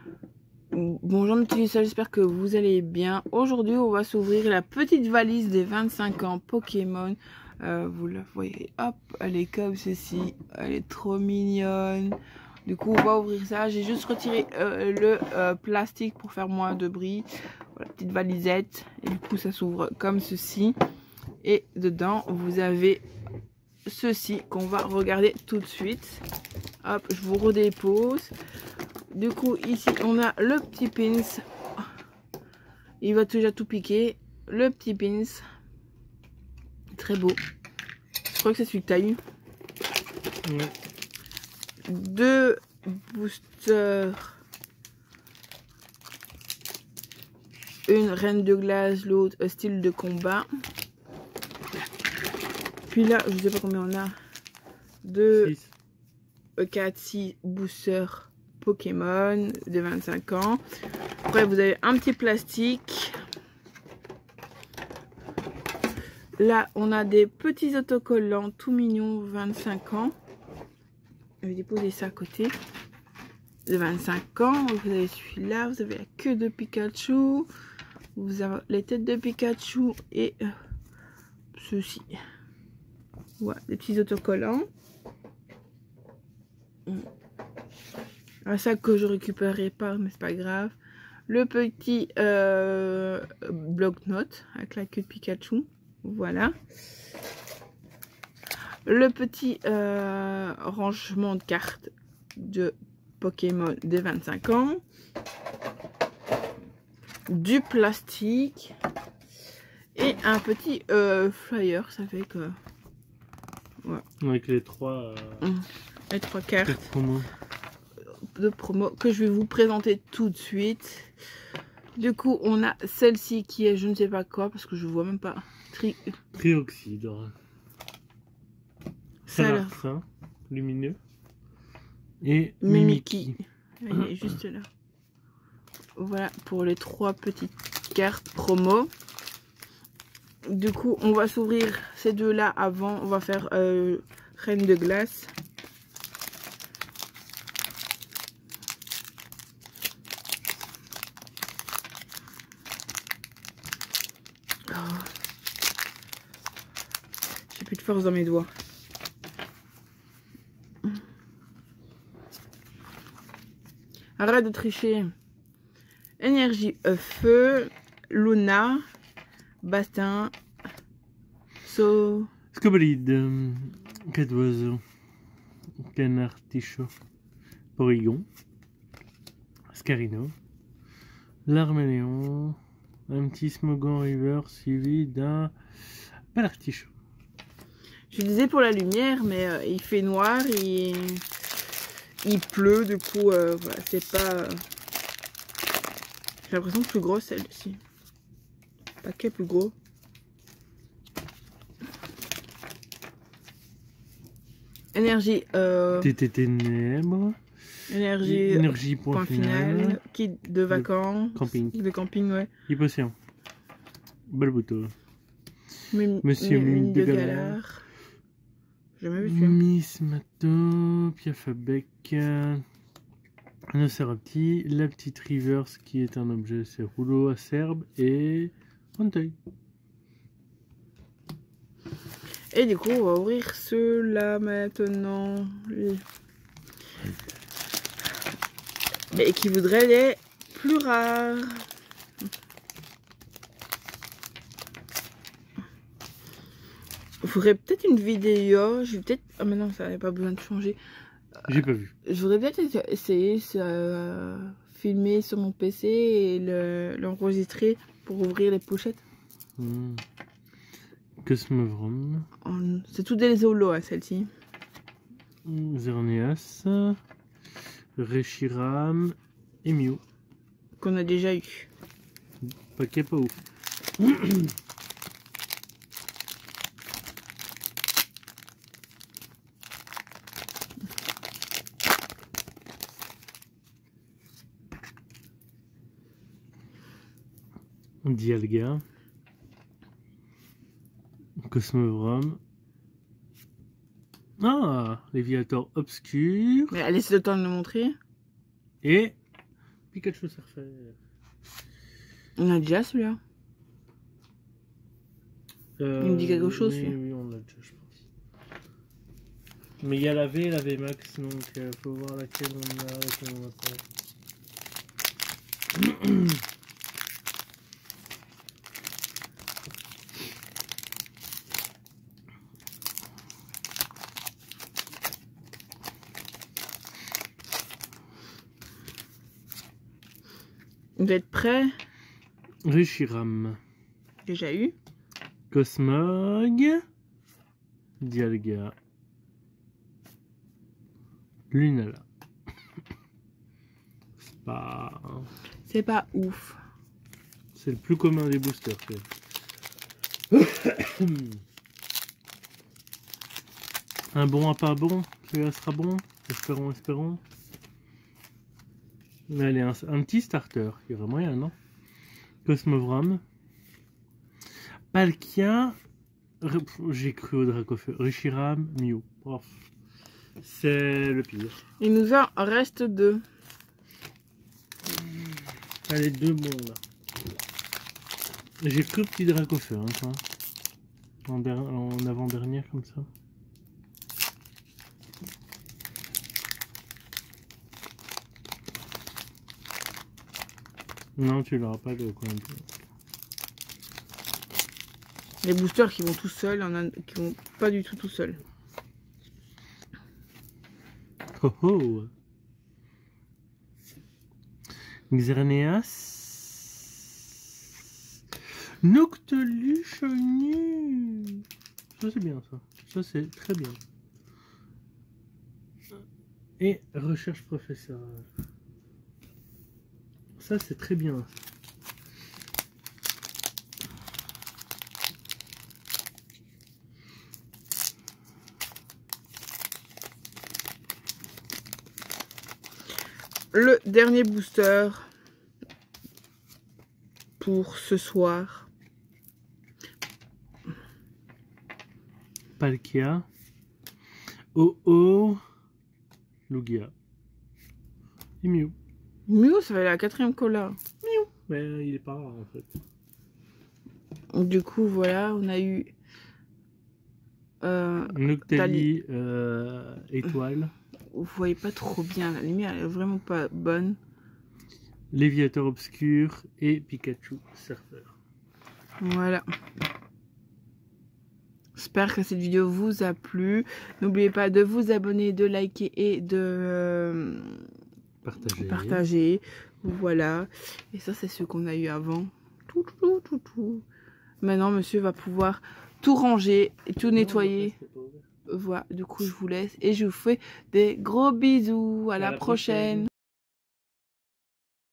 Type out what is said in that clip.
Bonjour mes petits, j'espère que vous allez bien. Aujourd'hui, on va s'ouvrir la petite valise des 25 ans Pokémon. Vous la voyez, hop, elle est comme ceci. Elle est trop mignonne. Du coup, on va ouvrir ça. J'ai juste retiré le plastique pour faire moins de bruit. Voilà, petite valisette. Et du coup, ça s'ouvre comme ceci. Et dedans, vous avez ceci qu'on va regarder tout de suite. Hop, je vous redépose. Du coup, ici, on a le petit pins. Il va déjà tout piquer. Le petit pins. Très beau. Je crois que c'est celui que tu as eu. Ouais. 2 boosters. Une reine de glace, l'autre style de combat. Puis là, je sais pas combien on a. 2, 4, 6 boosters Pokémon de 25 ans. Après, vous avez un petit plastique. Là, on a des petits autocollants tout mignons, 25 ans. Je vais déposer ça à côté. De 25 ans. Vous avez celui-là. Vous avez la queue de Pikachu. Vous avez les têtes de Pikachu et ceci. Voilà, des petits autocollants. Un sac que je récupérerai pas, mais c'est pas grave. Le petit bloc-notes avec la queue de Pikachu. Voilà. Le petit rangement de cartes de Pokémon des 25 ans. Du plastique. Et un petit flyer. Ça fait que... Ouais. Avec les trois... Les 3 cartes promos. de promo que je vais vous présenter tout de suite. Du coup, on a celle-ci qui est je ne sais pas quoi parce que je vois même pas. Trioxyde. Salarsin, lumineux. Et Mimikyu. Elle est juste là. Voilà pour les 3 petites cartes promo. Du coup, on va s'ouvrir ces deux-là avant. On va faire Reine de glace. Oh. J'ai plus de force dans mes doigts. Arrête de tricher. Énergie feu, Luna, Bastin, Scobolide, Cadouazeau, Canard Tichot, Porygon, Scarino, Larméléon, un petit Smogon River suivi d'un Palartichaut. Je disais pour la lumière, mais il fait noir, il pleut, du coup, voilà, c'est pas... J'ai l'impression que plus gros celle-ci. Paquet plus gros. Énergie. TT Ténèbres. Énergie point final. Kit de vacances. Camping. De camping, ouais. Hypocéan. Balbuto. Monsieur Mime de Galard. J'ai jamais vu celui-là. Miss Mato. Piafabec. Nocerati. La petite Reverse qui est un objet, c'est rouleau acerbe et Fronteuil. Et du coup, on va ouvrir ceux-là maintenant. Mais qui voudraient les plus rares. Il faudrait peut-être une vidéo. Je vais peut-être... Ah mais non, ça n'avait pas besoin de changer. J'ai pas vu. Je voudrais peut-être essayer filmer sur mon PC et l'enregistrer pour ouvrir les pochettes. Cosmovrum. C'est tout des holos, hein, celle-ci. Xerneas. Reshiram. Et Mew. Qu'on a déjà eu. Paquet pas ouf. Dialga. Cosmovrum. Ah, Léviator obscur. Mais laissez le temps de le montrer. Et Pikachu Surfer. On a déjà celui-là. Il me dit quelque chose, oui, celui-là. oui, on l'a déjà, je pense. Mais il y a la V et la V Max, donc faut voir laquelle on a, laquelle on a pas. Vous êtes prêts? Reshiram. Déjà eu. Cosmog. Dialga. Lunala. C'est pas ouf. C'est le plus commun des boosters. Un bon, un pas bon. Celui-là sera bon. Espérons, espérons. Mais allez, un petit starter. Il y aurait moyen, non? Cosmovram. Palkia. J'ai cru au Dracofeu. Reshiram, Mew. Oh. C'est le pire. Il nous en reste 2. Allez, 2 bons là. J'ai cru au petit Dracofeu, hein, toi. En avant-dernière comme ça. Non, tu l'auras pas de quoi. Les boosters qui vont tout seuls, il y en a qui vont pas du tout seuls. Oh oh. Xerneas. Noctolu Shiny. Ça c'est bien ça. Ça c'est très bien. Et recherche professeur. Ça c'est très bien. Le dernier booster pour ce soir. Palkia. Oh. Lugia. Et Mew. Mew, ça va être la 4e cola. Mew. Mais il est pas rare en fait. Du coup, voilà, on a eu... Noctali étoile. Vous voyez pas trop bien, la lumière elle est vraiment pas bonne. Léviateur obscur et Pikachu Surfer. Voilà. J'espère que cette vidéo vous a plu. N'oubliez pas de vous abonner, de liker et de partager. Voilà. Et ça, c'est ce qu'on a eu avant. Tout. Maintenant, monsieur va pouvoir tout ranger et tout nettoyer. Voilà. Du coup, je vous laisse et je vous fais des gros bisous. À la prochaine.